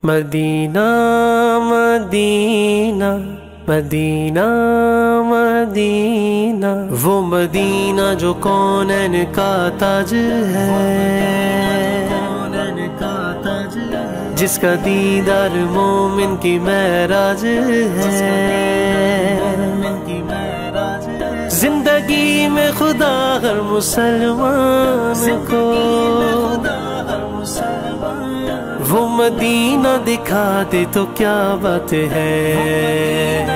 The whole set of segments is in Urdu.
مدینہ مدینہ مدینہ مدینہ، وہ مدینہ جو کونین کا تاج ہے، جس کا دیدار مومن کی معراج ہے۔ زندگی میں خدا ہر مسلمان کو وہ مدینہ دکھا دے تو کیا بات ہے،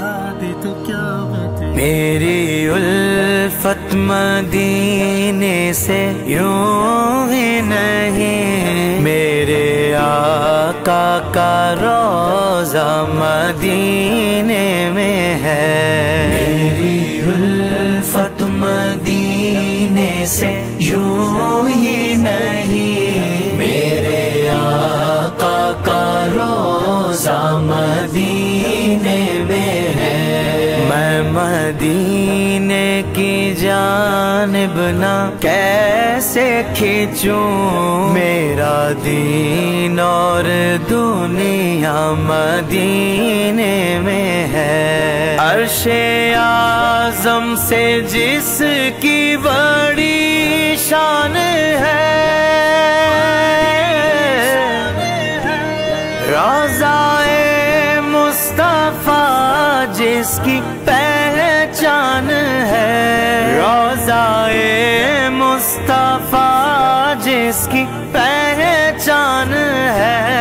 میری الفت مدینے سے یوں ہی نہیں، میرے آقا کا روضہ مدینے میں ہے۔ میری الفت مدینے سے یوں ہی نہیں، میرے آقا کا روضہ مدینے میں ہے۔ میں مدینے کی جانب نہ کیسے کھینچوں، میرا دین اور دنیا مدینے میں ہے۔ عرش اعظم سے جس کی بڑی شان ہے، روضہ مصطفیٰ جس کی پہچان ہے، روضہ مصطفیٰ جس کی پہچان ہے،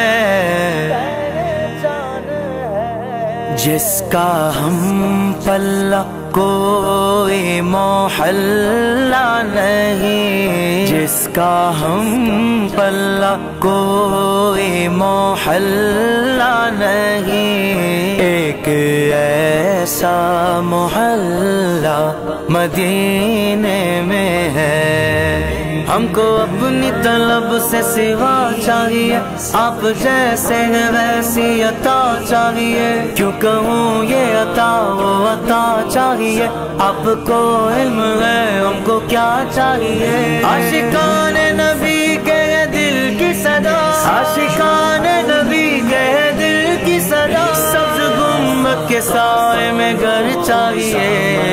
جس کا ہم پلہ کوئی محلہ نہیں، جس کا ہم پلہ کوئی محلہ نہیں، ایک ایسا محلہ مدینے میں ہے۔ ہم کو اپنی طلب سے سوا چاہیے، آپ جیسے ہیں ویسی عطا چاہیے، کیوں کہوں یہ عطا وہ عطا چاہیے، آپ کو علم ہے ہم کو کیا چاہیے۔ عاشقان نبی کے دل کی صدا، عاشقان نبی کے دل کی صدا، سبز گنبد کے سائے میں گھر چاہیے۔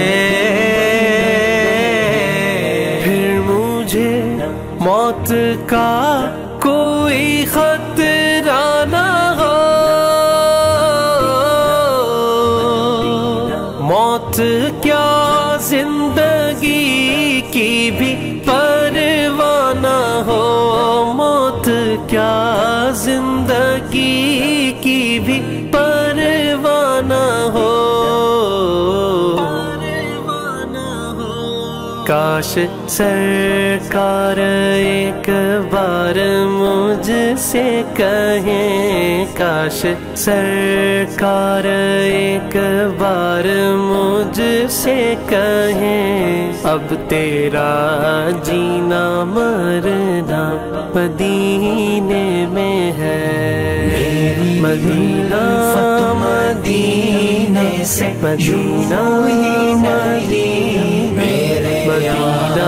پھر مجھے موت کا کوئی خطرہ نہ ہو، موت کیا زندگی کی بھی پرواہ نہ ہو، موت کیا زندگی کی بھی پرواہ نہ ہو۔ کاش سرکار ایک بار مجھ سے کہیں، کاش سرکار ایک بار مجھ سے کہیں، اب تیرا جینا مرنا مدینے میں ہے۔ مدینہ مدینے سے مدینہ مدینہ، مدینہ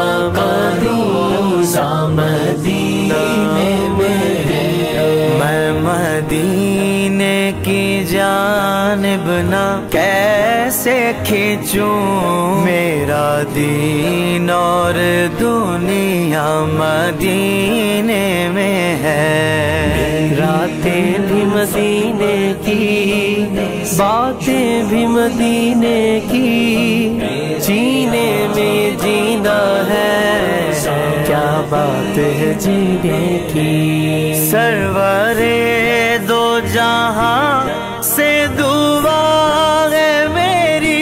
مدینے میں مدینے کی جانب نہ کیسے کھینچوں، میرا دین اور دنیا مدینے میں ہے۔ راتیں بھی مدینے کی، باتیں بھی مدینے کی، جینے میں جینا ہے، کیا بات ہے جینے کی۔ سرور دو جہاں سے دعا ہے میری،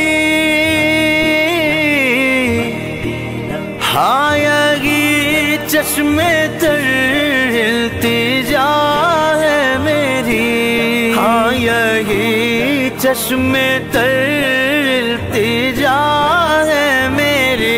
ہاں یہی چشمے تر التجا ہے میری، ہاں یہی چشمے تر التجا ہے میری،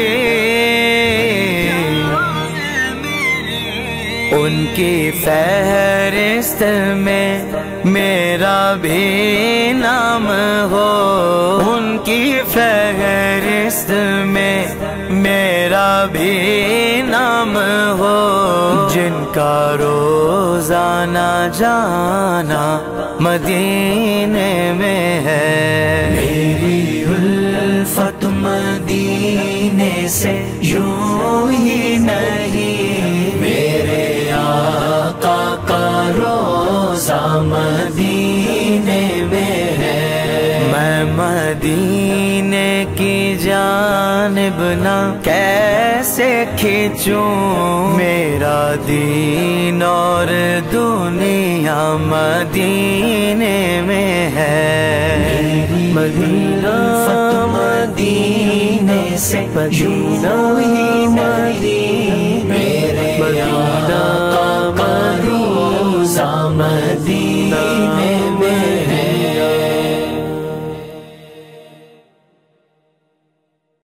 ان کی فہرست میں میرا بھی نام ہو، ان کی فہرست میں میرا بھی نام ہو، جن کا روزانہ جانا مدینے میں ہے۔ میری الفت مدینے سے یوں ہی نہیں، میرے آقا کا روزہ مدینے میں ہے۔ میں مدینے کی جانب نہ کیسے کھینچوں، میرا دین اور دنیا مدینے میں ہے۔ مدینہ مدینے سے مدینہ ہی مدینہ